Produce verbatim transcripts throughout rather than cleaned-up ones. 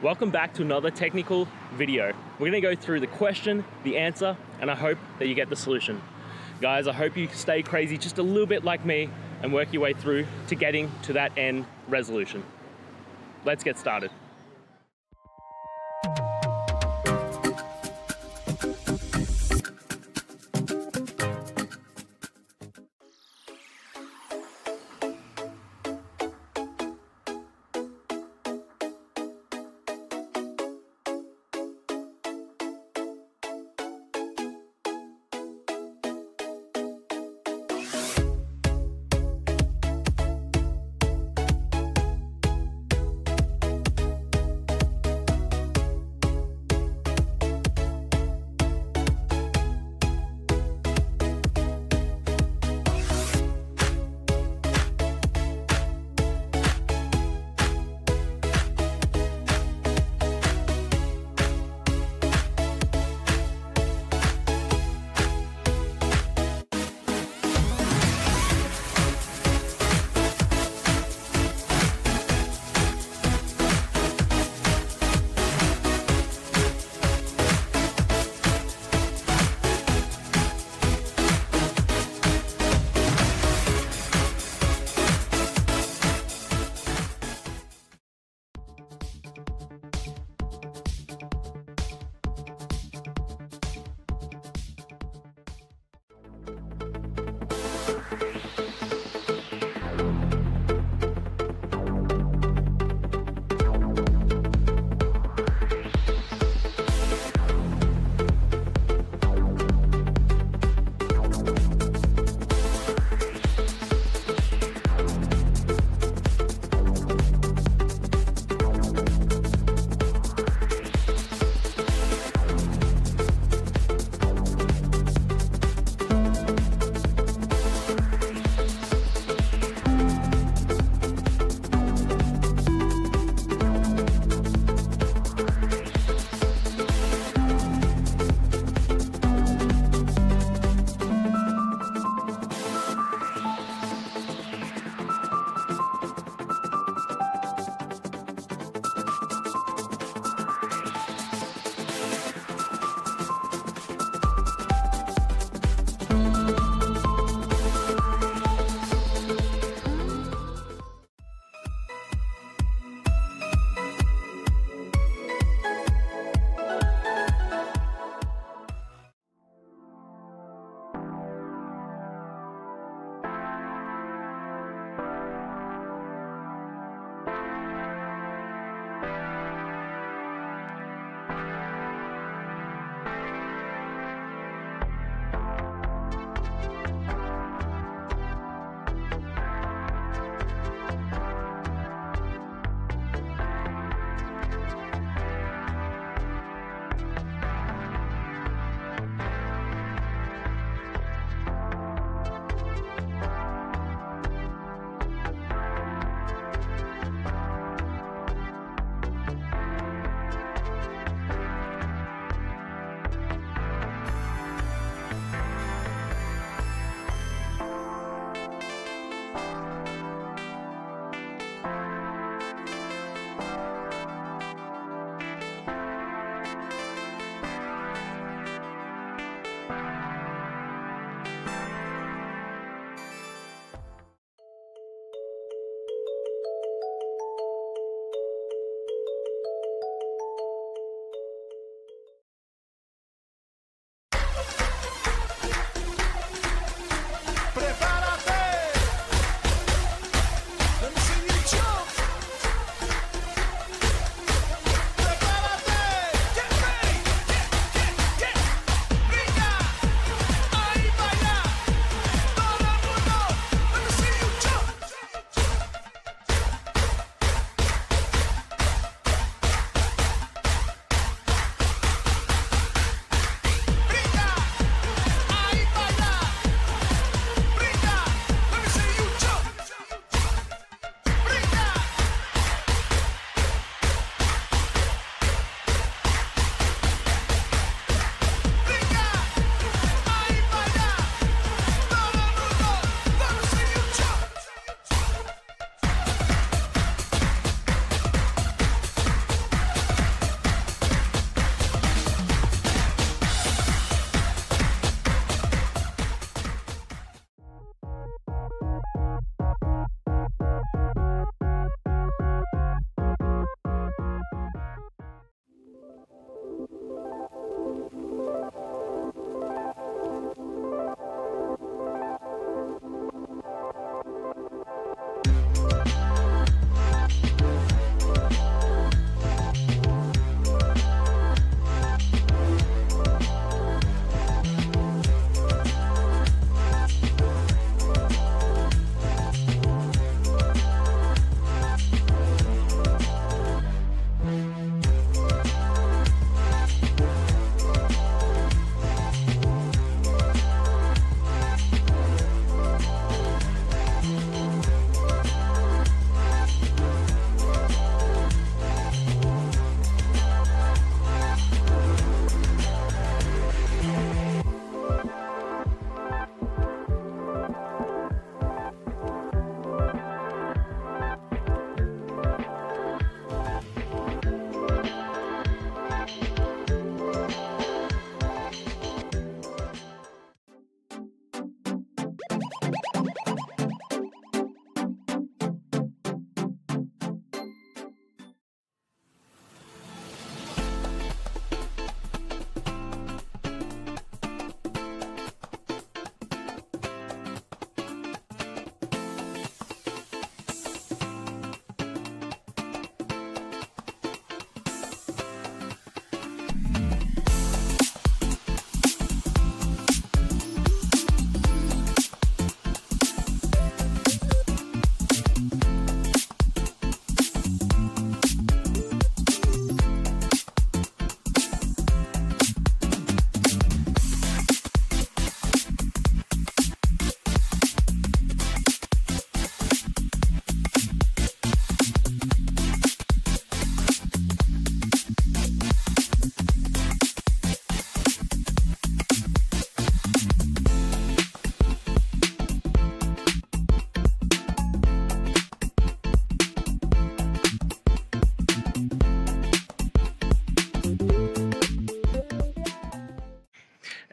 Welcome back to another technical video. We're gonna go through the question, the answer, and I hope that you get the solution. Guys, I hope you stay crazy just a little bit like me and work your way through to getting to that end resolution. Let's get started.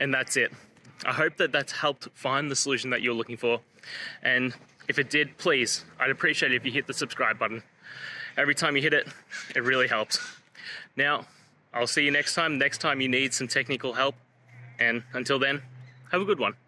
And that's it. I hope that that's helped find the solution that you're looking for. And if it did, please, I'd appreciate it if you hit the subscribe button. Every time you hit it, it really helps. Now, I'll see you next time, next time you need some technical help. And until then, have a good one.